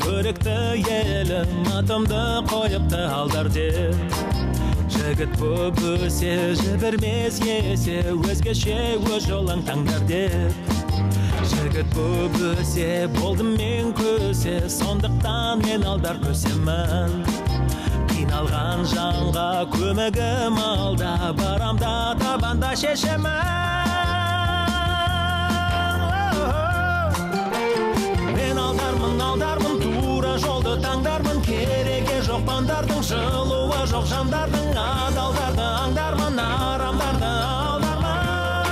көрікті елім атымды қойыпты алдар деп. Жігіт боп өсе, жібермес есе, өзгеше өз жолың таңдар деп. Жігіт боп өсе, болдым мен көсе, сондықтан мен алдар көсемін. Қиналған жанға көмегім алда, барамда табанда шешемін. Мен алдармын, тура жолды таңдармын, кереге жоқ бандардың, жылуы жоқ жандардың, адалдарды аңдармын, арамдарды алдармын.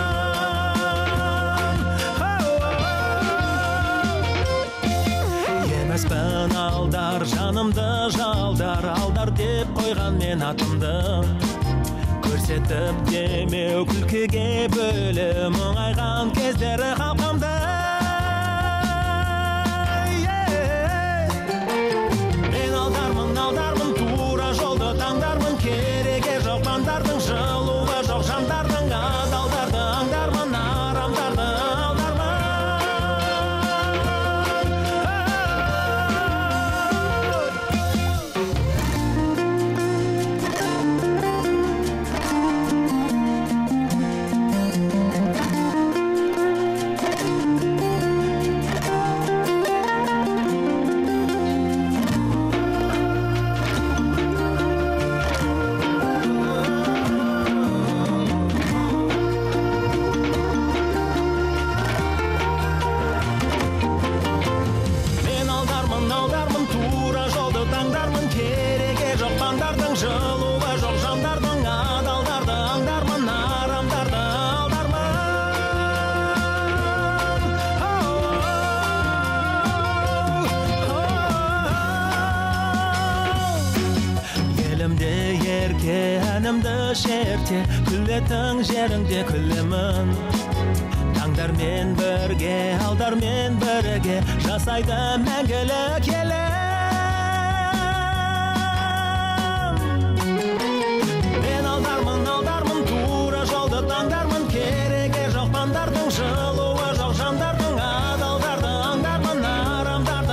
Емеспін алдар, жанымды жалдар, алдар деп қойған мен атымды. Көрсетіп демеу күлкіге бөлі, мұңайған кездері қалқамды. Алдармын, тура жолды таңдармын, кереге жоқ бандардың, жылуы жоқ жандардың, адалдарды аңдармын, арамдарды шерте, күлетін жеріңде күлемін. Таңдармен бірге, алдармен бірге, жасайды мәңгілік елім. Мен алдармын, тура жолды таңдармын, кереге жоқ бандардың, жылуы жоқ жандардың, адалдарды аңдармын, арамдарды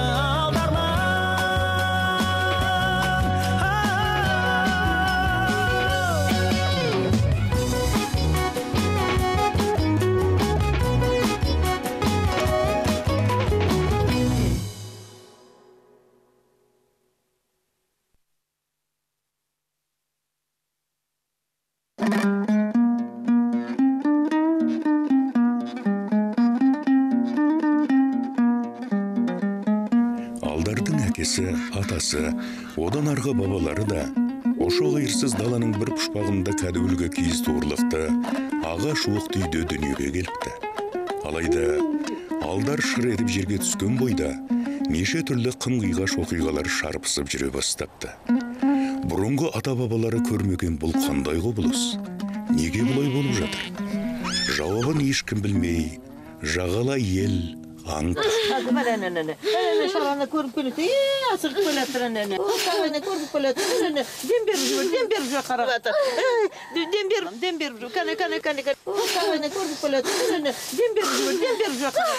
атасы, одан арғы бабалары да ошо қиырсыз даланың бір пұшпағында кәдігілгі киіз туырлықты ағаш оқ үйде дүниеге келіпті. Алайда алдар шыр етіп жерге түскен бойда неше түрлі қым-қиғаш оқиғалар шарпысып жүре бастапты. Бұрынғы ата-бабалары көрмеген бұл қандай құбылыс? Неге бұлай болып жатыр? Жауабын ешкім білмей, жағалай ел аңды. Шараны көріп келеді, асығып келеді. Шараны көріп келеді, дем беріп жүр, қарап жатыр. Дем беріп жүр, кәне. Шараны көріп келеді, дем беріп жүр, қарап.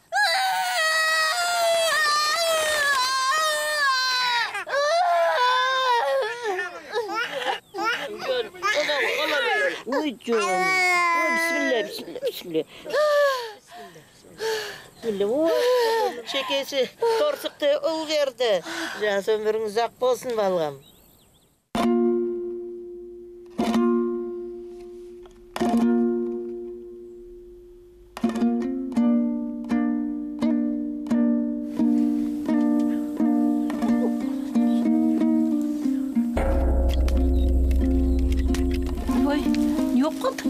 Ой, Джон, бисмилля. Шекесі торсықты ұл берді. Жас өміріңіз ақ болсын балғам. Ой, не болып қалды?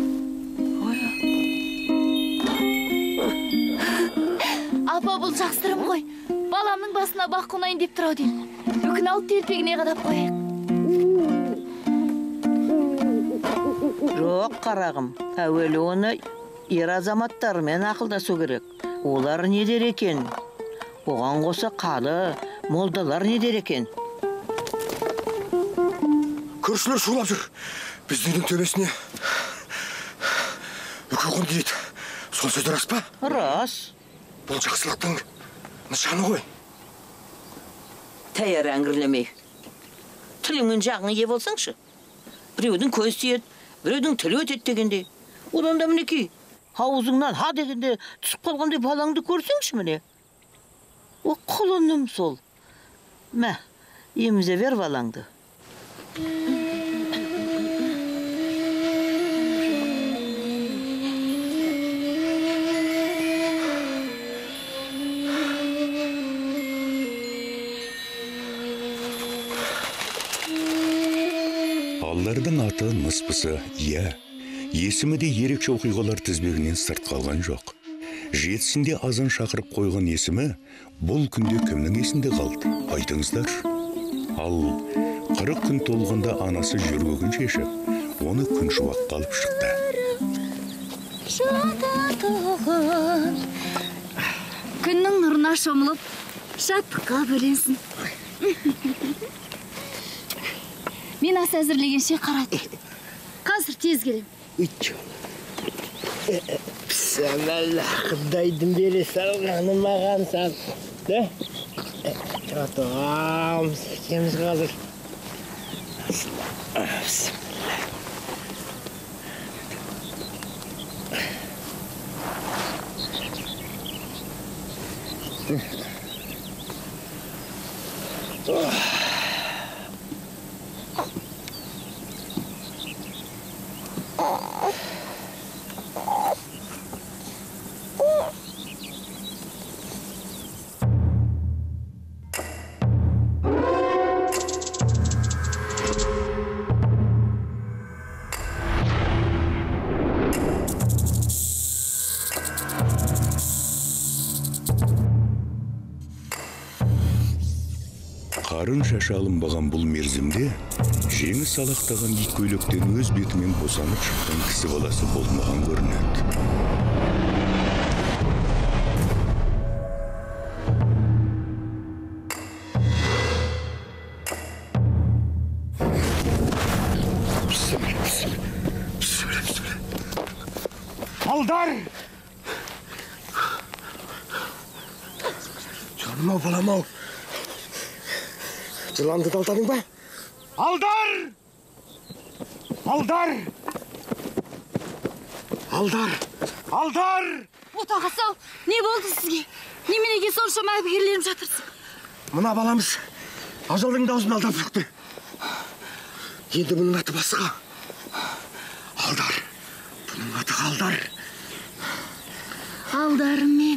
Апа, бұл жақсырым ғой. Баламның басына бақ қонайын деп тұр дейін. Бүкін алып телпегіне қадап қояйық. Жоқ, қарағым. Әуелі оны ер азаматтармен ақылдасу керек. Олар не дер екен? Оған қоса қады, молдалар не дер екен? Көршілер шулап жүр. Біздің төбесіне үкі құн дейді. Сол сөзді рас па? Рас. Бұл жақсылықтың нышаны ғой. Tayar әңгірlemей. Тіліңмен жағыңа ие болсаңшы. Біреудің көз тиеді, біреудің тілі өтеді дегенде. Одан да мінекей, аузыңнан ха дегенде түсіп қалғандай балаңды көрсеңші міне. О, құлыным сол. Мә, емізе бер балаңды. Аллардың аты мыспысы, есімі де ерекше оқиғалар тізбегінен сырт қалған жоқ. Жетісінде азан шақырып қойған есімі бұл күнде кімнің есінде қалды? Айтыңыздар. Ал 40 күн толғанда анасы жөргегін шешіп, оны күн шуаққа алып шықты. Күннің нұрына шомылып, шаттыққа бөленсін. Мен ас әзірлегенше қарады. Қазір тез келем. Сәмәлі құдайдың бере салғаны маған сал. Жатығам, сәкеміз қазір. Қарын шашы алынбаған бұл мерзімде жеңі салақтаған ит көйлектен өз бетімен босанып шыққан кісі баласы болмаған көрінеді. Алдар! Жаным-ау, балам-ау. Жыланды далтадың ба? Алдар! Алдар! Алдар! Алдар! Отаға сау, не болды сізге? Неменеге сонша мәбігерлерім жатырсың? Мына баламыз ажалдың даузын алдап шықты. Енді бұның аты басқа. Алдар! Бұның аты Алдар! Алдарым мен.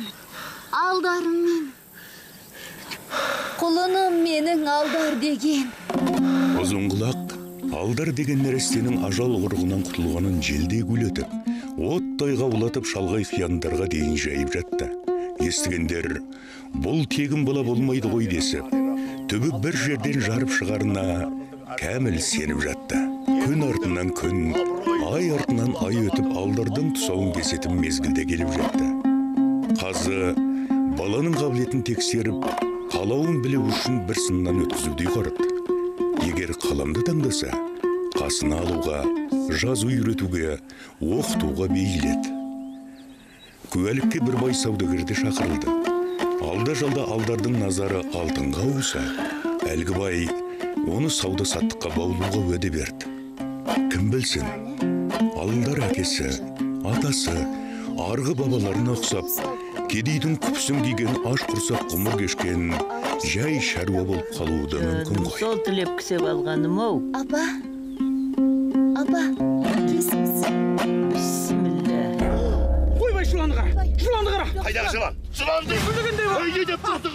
Құлыным менің алдар деген. Ұзынқұлақ алдар деген нәрестенің ажал құрығынан құтылғанын желдей гүлетіп, оттай қаулатып шалғай қияндарға дейін жайып жатты. Естігендер, бұл тегін бала болмайды ғой десіп, түбі бір жерден жарып шығарына кәміл сеніп жатты. Күн артынан күн, ай артынан ай өтіп алдардың тұсауын кесетін мезгілде келіп жатты. Қазы баланың қабілетін тексеріп, қалауын білу үшін бір сыннан өткізудей қарады. Егер қаламды таңдаса, қасына алуға, жазу үйретуге, оқытуға бейіледі. Куәлікке бір бай саудагерді шақырылды. Алда-жалда алдардың назары алтынға ауса, әлгі бай оны сауда-саттыққа баулуға уәде берді. Кім білсін, алдар әкесі, атасы, арғы бабаларына ұқсап, кедейдің күпсін киген аш құрсақ құмыр кешкен жай шаруа болып қалуы да мүмкін ғой. Сол тілеп кісеп алғаным-ау. Апа, кесіңіз. Бісміллә. Қойбай жыланды қара! Қайдағы жылан? Жыланды! Өйде деп тұрдың!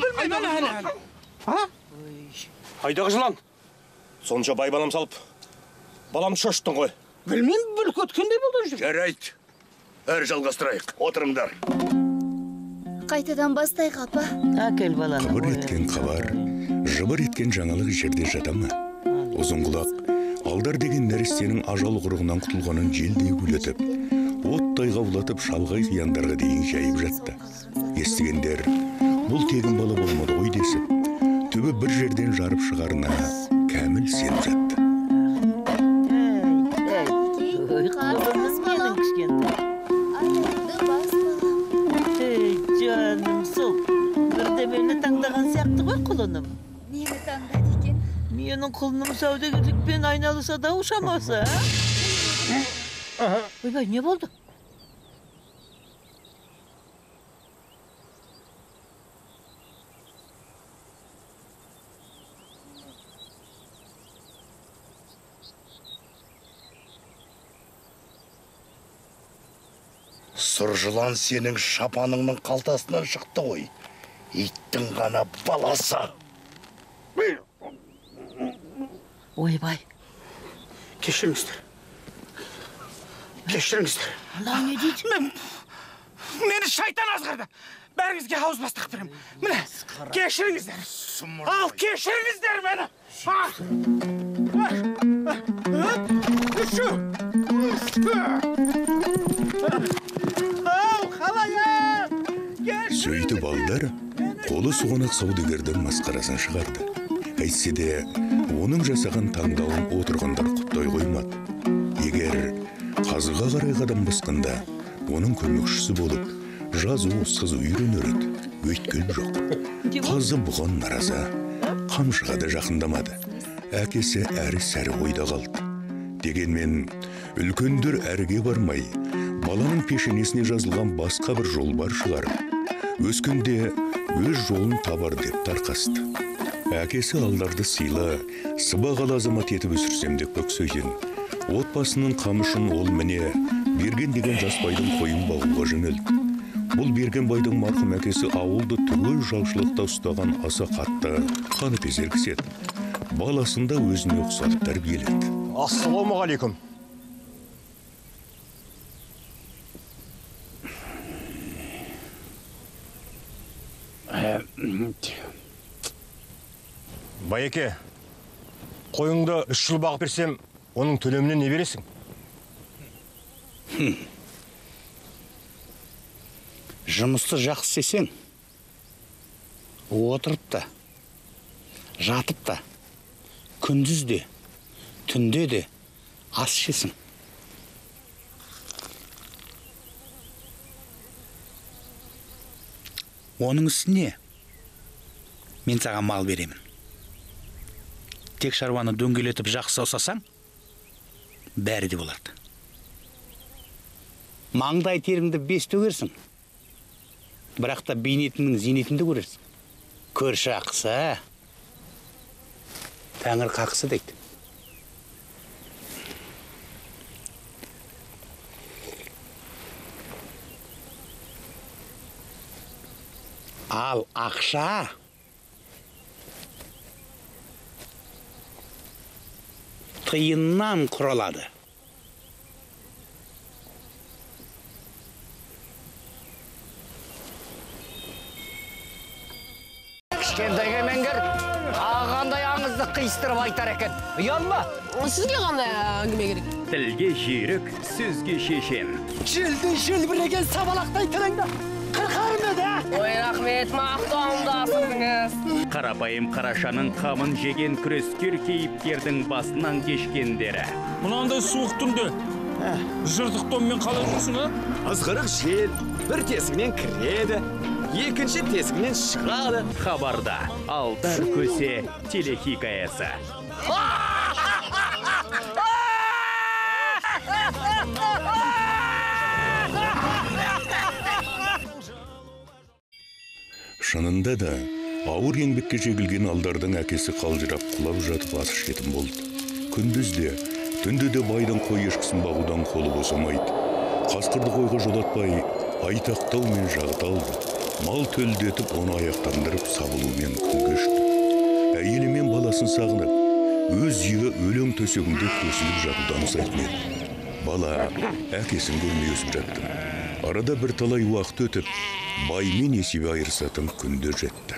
Қайдағы жылан? Сонша бай балам салып, балам шошттың ғой. Білмейм, бүлік өткендей болды жүр. Жарайды. Өр жалғастырайық. Отырыңдар. Қайтадан бастайық, апа. Әкел баланы. Қыбыр еткен хабар, жыбыр еткен жаңалық жерде жата ма? Ұзынқұлақ алдар деген нәрестенің ажал құрығынан құтылғанын желдей гүлетіп, оттай қаулатып шалғай қияндарға дейін жайып жатты. Естігендер, бұл тегін бала болмады ғой десіп, түбі бір жерден жарып шығарына кәміл сеніп жатты. Жаным сол, бірде мені таңдаған сияқты ғой құлыным. Nemi tandайды екен? Менің құлыным саудагерлікпен айналыса да ушамаса. Ойбай, не болды? Сұр жылан сенің шапаныңның қалтасынан шықты ғой. Иттің ғана баласы. Ойбай. Кешіріңіздер. Кешіріңіздер. Анау не дейді? Мені шайтан азғырды. Бәріңізге ауыз бастық беремін. Міне, кешіріңіздер. Ал, кешіріңіздер мені. Сөйтіп алдар қолы суғанақ саудагердің масқарасын шығарды. Әйтсе де, оның жасаған таңдауын отырғандар құптай қоймады. Егер қазыға қарай қадам басқанда, оның көмекшісі болып, жазу сызу үйренер еді. Өйткен жоқ. Қазы бұған наразы, қамшыға да жақындамады. Әкесі әрі-сәрі ойда қалды. Дегенмен, үлкендер әрге бармай, баланың пешенесіне жазылған басқа бір жол бар шығар. Өскенде өз жолын табар деп тарқасты. Әкесі алдарды сыйлы, сыбағалы азамат етіп өсірсем деп көксеген. Отбасының қамышын ол міне берген деген жас байдың қойын бағуға жөнелді. Бұл берген байдың марқұм әкесі ауылды түгел жалшылықта ұстаған аса қатты қаныпезер кісі еді. Баласын да өзіне ұқсатып тәрбиеледі. Ассалаумағалейкум. Байеке, қойыңды 3 жыл бағып берсем, оның төлеміне не бересің? Жұмысты жақсы істесең, отырып та, жатып та, күндіз де, түнде де ас ішесің. Оның үстіне мен саған мал беремін. Тек шаруаны дөңгелетіп жақсы ұсасаң, бәрі де болады. Маңдай теріңді 5 төгерсің. Бірақ та бейнетіңнің зейнетінде көрерсің. Көрші ақысы, тәңір қақысы дейді. Ал ақша тиыннан құралады. Кішкентай кемеңгер ағандай аңызды қиыстырып айтар екен. Ұялма. Сізге қандай әңгіме керек? Тілге жүйрік, сөзге шешен. Желді желбіреген сабалақтай тіліңді қырқарым еді. Ой, рахмет, мақтауымды асырдыңыз. Қарапайым қарашаның қамын жеген күрескер кейіпкердің басынан кешкендері. Мұнандай суық түнде жыртық тонмен қалай жүрсің, а? Ызғырық жел бір тесігінен кіреді, екінші тесігінен шығады. Хабарда Алдар көсе телехикаясы. Шынында да ауыр еңбекке жегілген алдардың әкесі қалжырап құлап жатып ас ішетін болды. Күндізде, түнде де байдың қой ешкісін бағудан қолы босамайды. Қасқырды қойға жолатпай, айтақтау мен жағыта алды. Мал төлдетіп, оны аяқтандырып, сабылумен күн кешті. Әйелі мен баласын сағынып, өз үйі өлең төсегінде көсіліп жатудан ұзайтын еді. Бала әкесін көрмей өсіп жатты. Арада бір талай уақыт өтіп, баймен есебе айырысатын күндер жетті.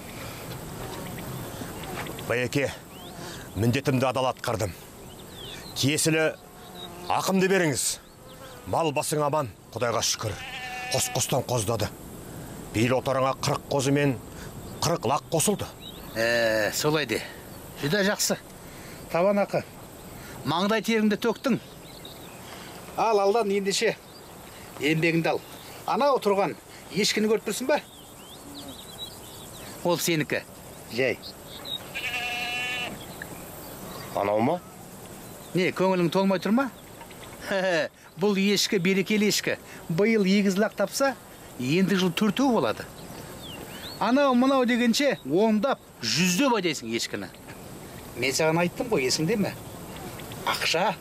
Байеке, міндетімді адал атқардым. Тиесілі ақымды беріңіз. Мал басың аман, Құдайға шүкір. Қос-қостан қоздады. Бейл отарыңа 40 қозы мен 40 лақ қосылды. Солай де. Жүда жақсы. Табан ақы. Маңдай теріңді төктің. Ал алдан ендеше. Еңбегіңді ал. Ана отырған ешкіні көріп тұрсың ба? Ол сенікі. Жай. Анау ма? Не, көңілің толмай тұр ма? Бұл ешкі берекелі ешкі. Биыл егізлақ тапса, енді жыл 4 болады. Анау мынау дегенше ондап, жүздеп айдайсың ешкіні. Мен саған айттым ғой, есіңде ме? Ақша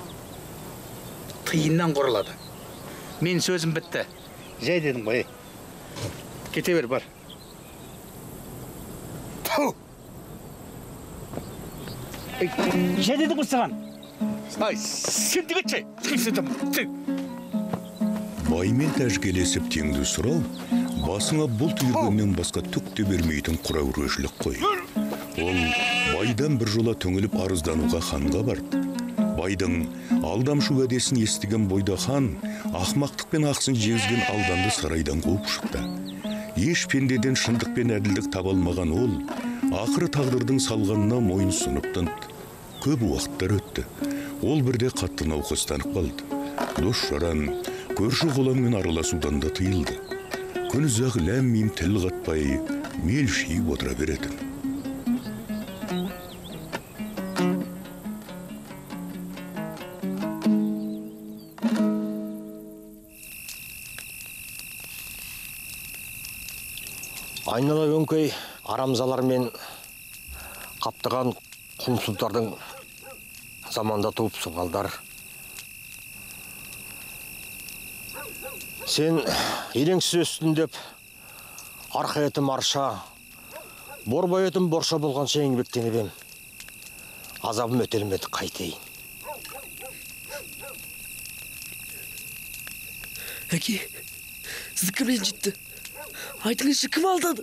тиыннан құрылады. Мен сөзім бітті. Жай дедім ғой. Кете бер, бар. Жай дедім ғой саған. Ай, сен дегетші. Баймен тәжгелесіп теңді сұрау, басыңа бұл түйіргеннен басқа түк те бермейтін құраурешілік қой. Ол байдан бір жола төңіліп арыздануға ханға барды. Байдың алдамшы уәдесін естіген бойда хан ақмақтық пен ақсын жегізген алданды сарайдан қуып шықты. Еш пендеден шындық пен әділдік таба алмаған ол, ақыры тағдырдың салғанына мойын сұнып тынды. Көп уақыттар өтті. Ол бірде қатты науқастанып қалды. Дос жаран, көрші қолаңмен араласудан да тыйылды. Күн ұзақ ләм-мим тіл қатпай, мелшиіп отыра береді. Айнала өңкей арамзалар мен қаптыған құмсұлтардың заманда туыпсың алдар. Сен ереңсіз өстіндеп, арқа етім арша, борбай етім борша болғанша еңбектеніп ем. Азабым өтелмеді қайтейін. Әке, сізді кімнен жетті? Айтыңызшы, кім алдады?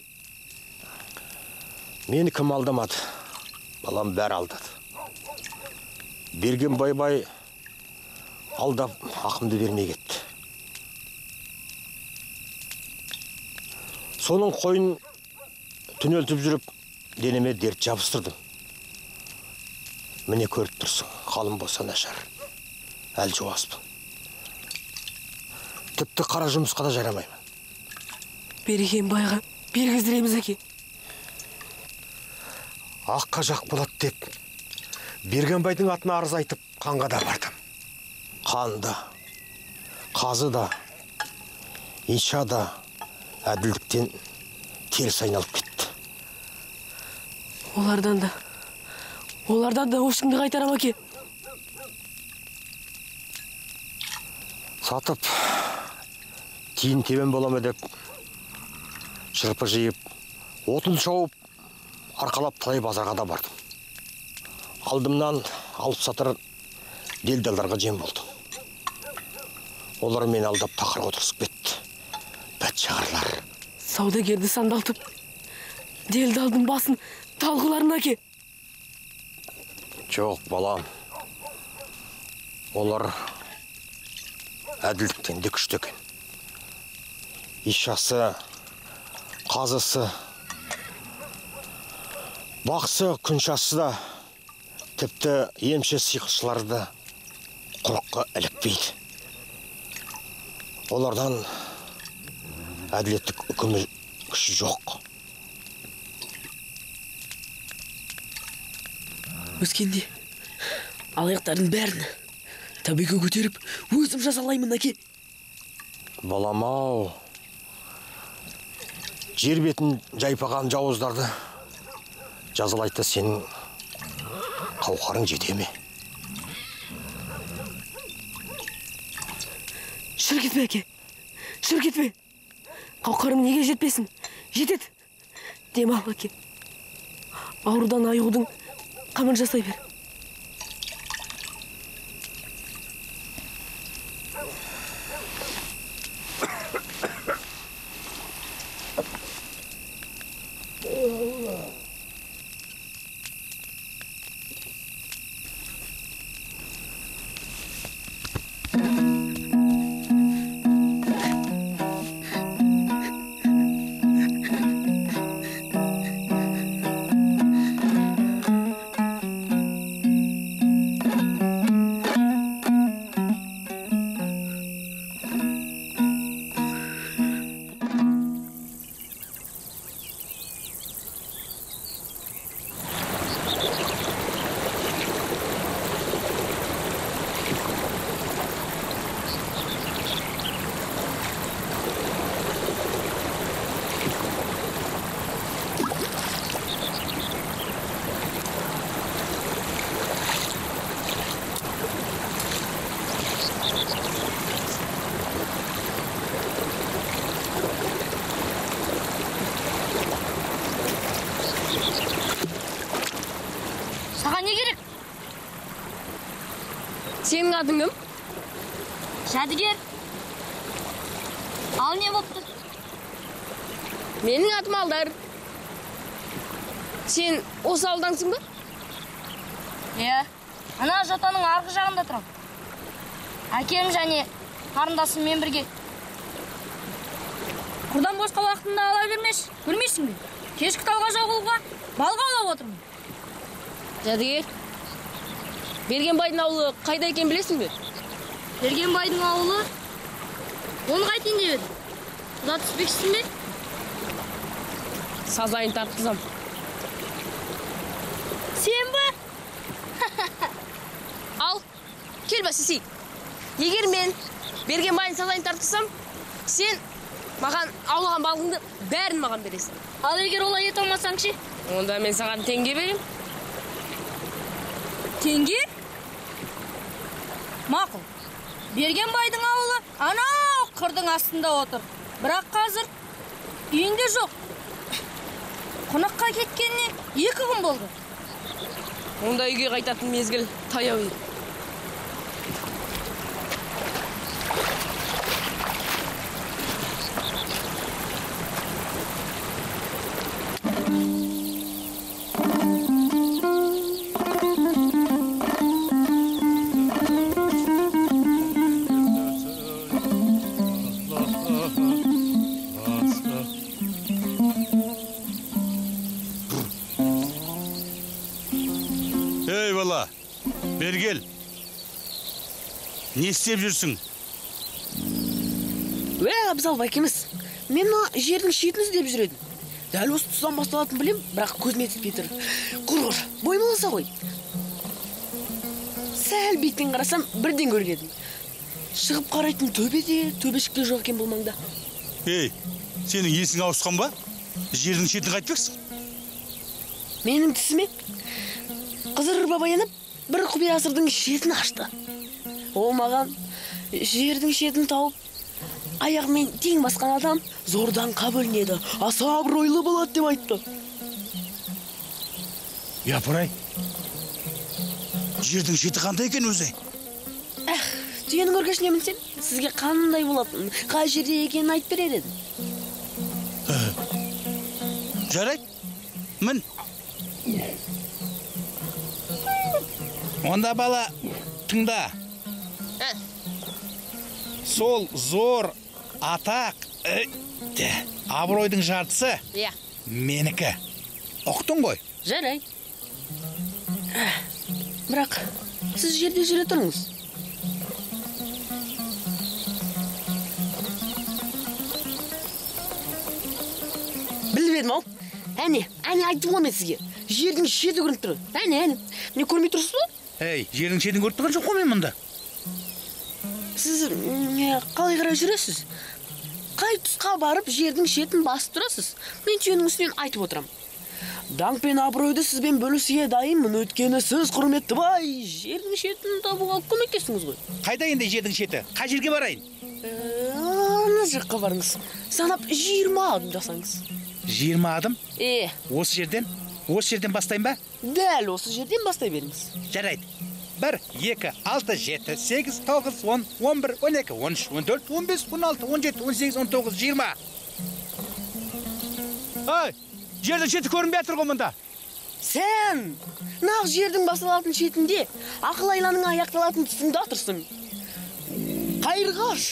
Мені кім алдамады? Балам бәрі алдады. Берген бай-бай алдап ақымды бермей кетті. Соның қойын түнелтіп жүріп, денеме дерт жабыстырдым. Міне көріп тұрсың, қалым болса нашар. Әл жуаспын. Тіпті қара жұмысқа да жарамаймын. Берген байға бергіздіреміз әке. Аққа жақ болады деп, берген байдың атына арыз айтып, қанға да бардым. Қан да, қазы да, иша да әділдіктен теріс айналып кетті. Олардан да өшіңді қайтарам әке. Сатып, тиын тебен бола ма деп, шырпы жиып, отын шауып, арқалап талай базарға да бардым. Алдымнан алып сатыр делдалдарға жем болдым. Олар мені алдап тақырға отырысып кетті. Бәтшағарлар. Саудагерді сандалтып, делдалдың басын талғыларына әке. Жоқ, балам. Олар әділдіктен де күшті екен. Ишасы, қазысы, бақсы, күншасы да, тіпті емші сиқыршылары да құрыққа ілікпейді. Олардан әділеттік үкімі күші жоқ. Өскенде алаяқтардың бәрін табиға көтеріп, өзім жазалаймын әке. Балам-ау, жер бетін жайпаған жауыздарды жазалайды сенің қауқарың жете ме? Шыр кетпе әке, шыр кетпе. Қауқарым неге жетпесін? Жетеді. Демал әке. Аурудан айығудың қамын жасай бер. Саған не керек? Сенің атың кім? Жәдігер. Ал не болыпты? Менің атым Алдар. Сен осы ауылдансың ба? Иә. Ана жотаның арғы жағында тұрам. Әкем және қарындасыммен бірге. Құрдан босқа уақытында ала бермеш. Көрмейсің бе? Кешкі талға жағылуға балға аулап отырмын. Жәдігер, Бергенбайдың ауылы қайда екен білесің бе? Бергенбайдың ауылы? Оны қайтейін деп еді. Құда түспексің бе? Сазайын тартқызам. Сен ба? Ал, кел бәсесей. Егер мен Бергенбайдың сазайын тартқызсам, сен маған аулаған балғыңды бәрін маған бересің. Ал егер олай ете алмасаң ше? Онда мен саған теңге берем. Теңге? Мақұл. Бергенбайдың ауылы анау қырдың астында отыр. Бірақ қазір үйінде жоқ. Қонаққа кеткеніне 2 күн болды. Онда үйге қайтатын мезгіл таяу еді. Ей бала, бергел. Не істеп жүрсің? Абзал байкеміз, мен жердің шетін іздеп жүр едім. Дәл осы тұстан басталатын білем, бірақ көзіме жетпей тұр. Құр, боймаласа ғой. Сәл беттен қарасам, бірден көргедім. Шығып қарайтын төбешікте жоқ екен бұл маңда. Ей, сенің есің ауысқан ба? Жердің шетін қайтпексің? Менің тісіме Қызыр бабаянып, бір құпия асырдың шетін ашты. Ол маған жердің шетін тауып, аяғымен тең басқан адам зордан бөлінеді, аса абыройлы болады деп айтты. Япырай, жердің шеті қандай екен өзі? Түйенің өркешіне мінсем, сізге қандай болатын, қай жерде екенін айтып берер едім. Жарайды, мін. Онда бала, тыңда. Сол зор, атақ, абыройдың жартысы менікі. Ұқтың ғой? Жарай. Бірақ, сіз жерде жүре тұрыңыз. Білбедім ау. Әне айтып ғой сізге. Жердің шеті көрініп тұр. Әне. Не көрмей тұрсыз ба? Ей, жердің шетін көріп тұрған жоқ қой мен мұнда. Сіз қалай қарай жүресіз? Қай тұсқа барып жердің шетін басып тұрасыз? Мен түйенің үстінен айтып отырам. Даңқ пен абыройды сізбен бөлісуге дайынмын, өйткені сіз құрметті бай, жердің шетін табуға көмектесіңіз ғой. Қайда енді жердің шеті? Қай жерге барайын? Ана жаққа барыңыз. Санап 20 адым жасаңыз. 20 адым? Осы жерден бастайын ба? Дәл осы жерден бастай беріңіз. Жарайды. 1, 2, 6, 7, 8, 9, 10, 11, 12, 13, 14, 15, 16, 17, 18, 19, 20. Ай, жердің шеті көрінбей жатыр ғой мұнда. Сен, нақ жердің басылатын шетінде, ақыл айланың аяқталатын тұсында тұрсың. Қайырғаш.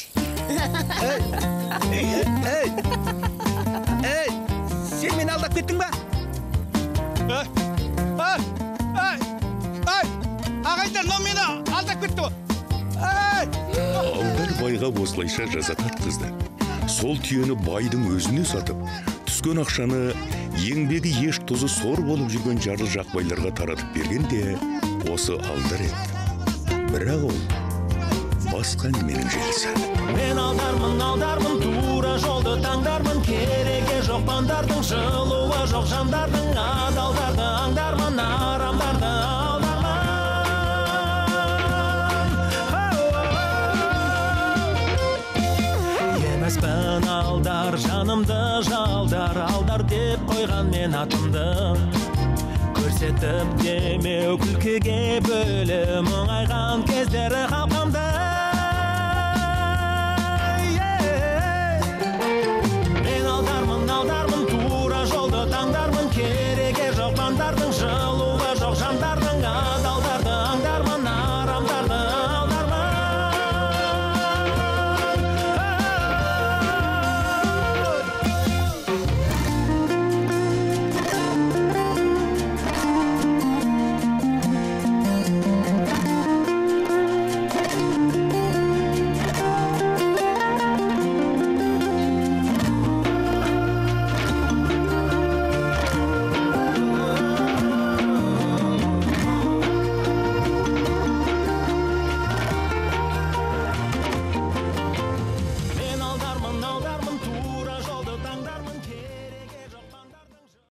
Ей, сен мені алдап кеттің ба? Ағайдар, но мені алдап кетті ғой. Алдар байға осылайша жаза тартқызды. Сол түйені байдың өзіне сатып, түскен ақшаны еңбегі еш тұзы сор болып жүрген жарлы жақбайларға таратып бергенде осы Алдар еді. Бірақ ол басқа әңгіменің желісі. Мен алдармын, тура жолды таңдармын, керегі жоқ бандардың, жылуы жоқ жандардың, адалдарды аңдармын, арамдарды алдармын. Емеспін алдар, жанымды жалдар, алдар деп қойған мен атымды. көрсетіп демеу күлкіге бөлі мұңайған кездері қалқамды